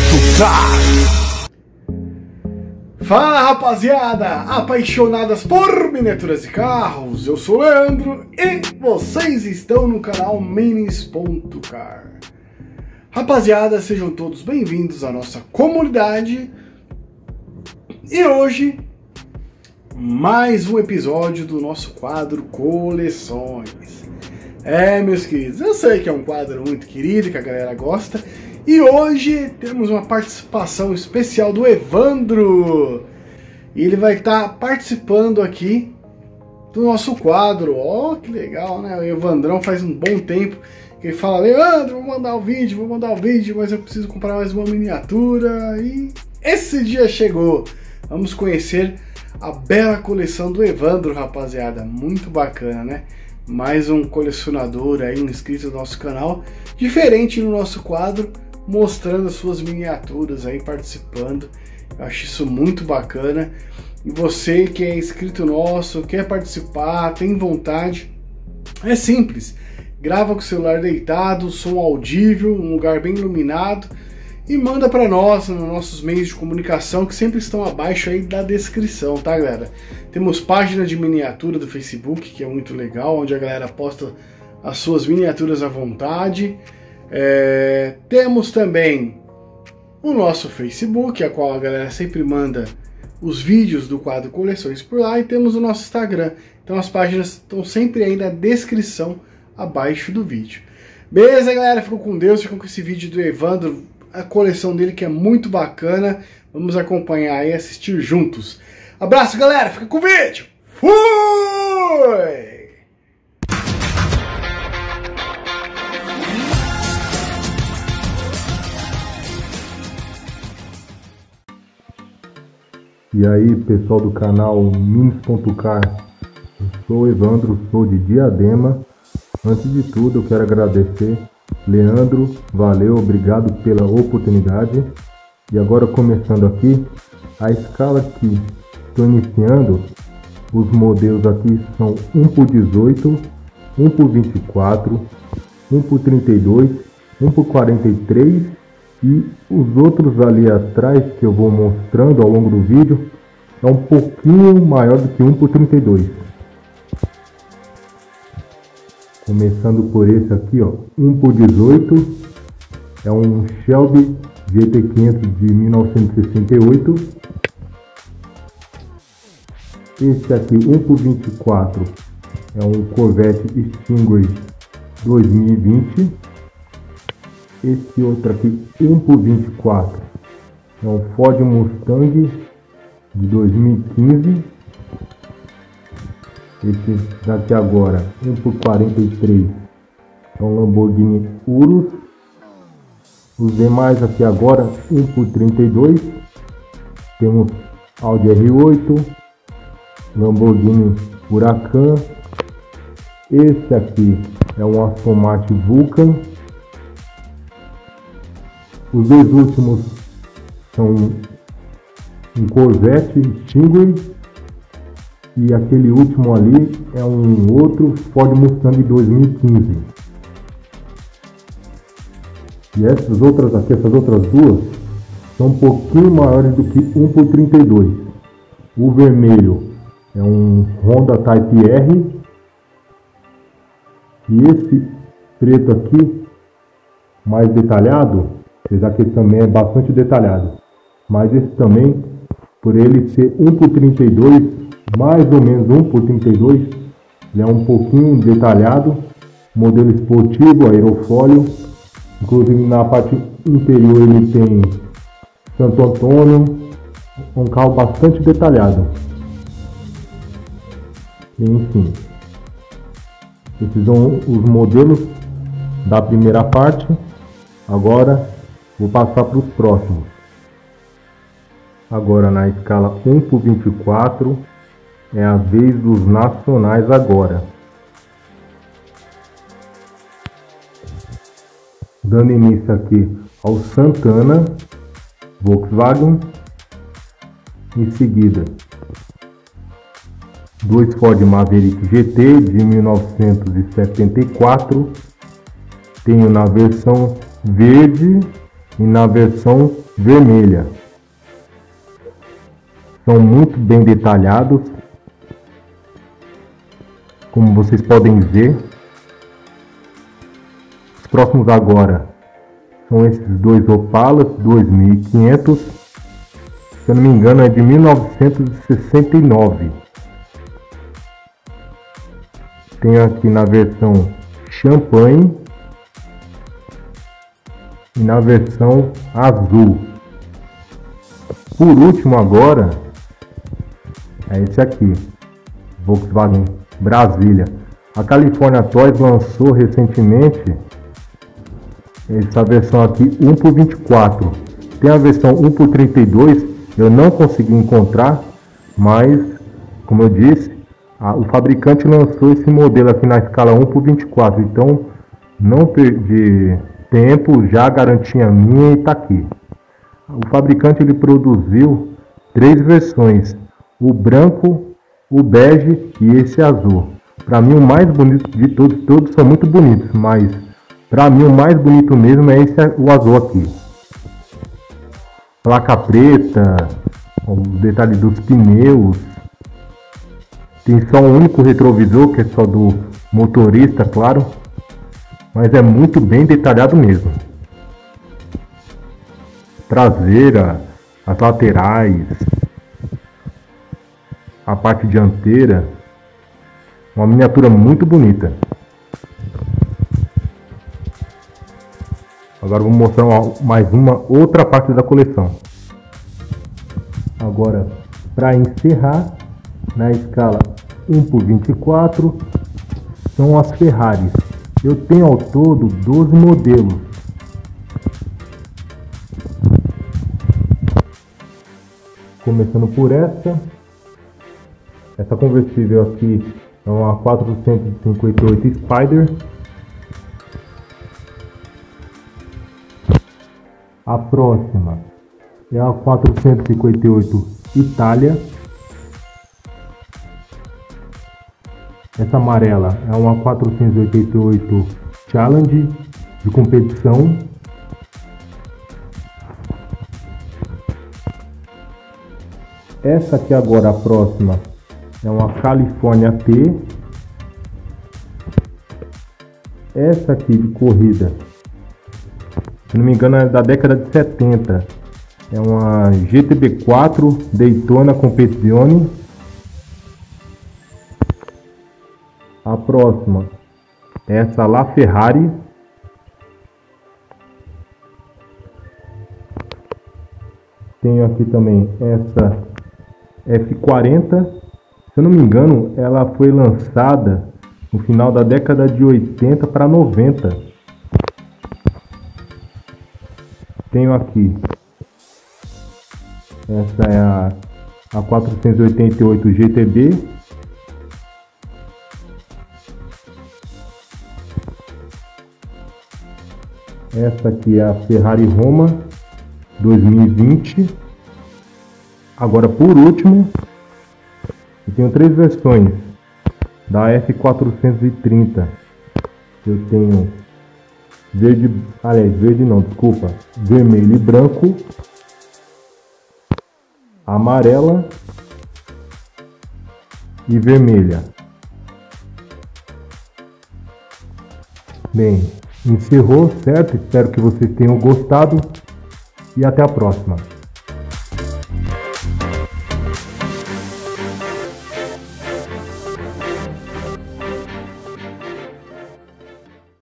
Fala rapaziada, apaixonadas por miniaturas de carros, eu sou o Leandro e vocês estão no canal Minis.car. Rapaziada, sejam todos bem-vindos à nossa comunidade e hoje mais um episódio do nosso quadro Coleções. Meus queridos, eu sei que é um quadro muito querido, que a galera gosta. E hoje temos uma participação especial do Evandro. E ele vai estar participando aqui do nosso quadro. Ó, que legal, né? O Evandrão faz um bom tempo que ele fala: Leandro, vou mandar o vídeo, mas eu preciso comprar mais uma miniatura. E esse dia chegou. Vamos conhecer a bela coleção do Evandro, rapaziada. Muito bacana, né? Mais um colecionador aí, um inscrito do nosso canal, diferente no nosso quadro, mostrando as suas miniaturas aí, participando. Eu acho isso muito bacana. E você que é inscrito nosso, quer participar, tem vontade, é simples. Grava com o celular deitado, som audível, um lugar bem iluminado e manda para nós nos nossos meios de comunicação que sempre estão abaixo aí da descrição, tá, galera? Temos página de miniatura do Facebook, que é muito legal, onde a galera posta as suas miniaturas à vontade. Temos também o nosso Facebook, a qual a galera sempre manda os vídeos do quadro Coleções por lá, e temos o nosso Instagram. Então as páginas estão sempre aí na descrição abaixo do vídeo. Beleza, galera? Ficam com Deus, ficam com esse vídeo do Evandro, a coleção dele que é muito bacana. Vamos acompanhar e assistir juntos. Abraço, galera, fica com o vídeo. Fui! E aí, pessoal do canal Minis.car, eu sou o Evandro, sou de Diadema. Antes de tudo, eu quero agradecer. Leandro, valeu, obrigado pela oportunidade. E agora, começando aqui, a escala que estou iniciando, os modelos aqui são 1x18, 1x24, 1x32, 1x43 e os outros ali atrás que eu vou mostrando ao longo do vídeo é um pouquinho maior do que 1x32. Começando por esse aqui, ó, 1x18, é um Shelby GT500 de 1968. Esse aqui, 1x24, é um Corvette Stingray 2020. Esse outro aqui, 1x24, é um Ford Mustang de 2015. Esse daqui agora, 1x43, é um Lamborghini Urus. Os demais aqui agora, 1x32, temos Audi R8, Lamborghini Huracan. Esse aqui é um Aston Martin Vulcan. Os dois últimos são um Corvette Stingray. E aquele último ali é um outro Ford Mustang 2015. E essas outras aqui, essas outras duas, são um pouquinho maiores do que 1x32. O vermelho é um Honda Type R. E esse preto aqui, mais detalhado, apesar que esse também é bastante detalhado. Mas esse também, por ele ser 1x32, mais ou menos 1x32, ele é um pouquinho detalhado, modelo esportivo, aerofólio, inclusive na parte inferior ele tem Santo Antônio, um carro bastante detalhado. Enfim, esses são os modelos da primeira parte. Agora vou passar para os próximos. Agora na escala 1x24, é a vez dos nacionais agora. Dando início aqui ao Santana, Volkswagen. Em seguida, dois Ford Maverick GT de 1974. Tenho na versão verde e na versão vermelha. São muito bem detalhados, como vocês podem ver. Os próximos agora são esses dois Opalas 2500, se eu não me engano é de 1969. Tenho aqui na versão champanhe e na versão azul. Por último agora é esse aqui, Volkswagen Brasília. A California Toys lançou recentemente essa versão aqui 1x24. Tem a versão 1x32, eu não consegui encontrar, mas como eu disse, o fabricante lançou esse modelo aqui na escala 1x24, então não perdi tempo, já a garantia minha está aqui. O fabricante ele produziu 3 versões, o branco, o bege e esse azul. Para mim o mais bonito de todos são muito bonitos, mas para mim o mais bonito mesmo é o azul aqui. Placa preta, o detalhe dos pneus. Tem só um único retrovisor, que é só do motorista, claro. Mas é muito bem detalhado mesmo. Traseira, as laterais, a parte dianteira. Uma miniatura muito bonita. Agora vou mostrar mais uma outra parte da coleção. Agora, para encerrar, na escala 1x24, são as Ferraris. Eu tenho ao todo 12 modelos. Começando por essa conversível aqui é uma 458 Spider. A próxima é a 458 Itália. Essa amarela é uma 488 Challenge de competição. Essa aqui agora, a próxima, é uma California T. Essa aqui de corrida, se não me engano é da década de 70. É uma GTB4 Daytona Competizione. A próxima é essa LaFerrari. Tenho aqui também essa F40. Se eu não me engano, ela foi lançada no final da década de 80 para 90. Tenho aqui essa é a 488 GTB. Essa aqui é a Ferrari Roma 2020. Agora, por último, eu tenho 3 versões da F430. Eu tenho vermelho e branco, amarela e vermelha. Bem, encerrou, certo? Espero que vocês tenham gostado e até a próxima.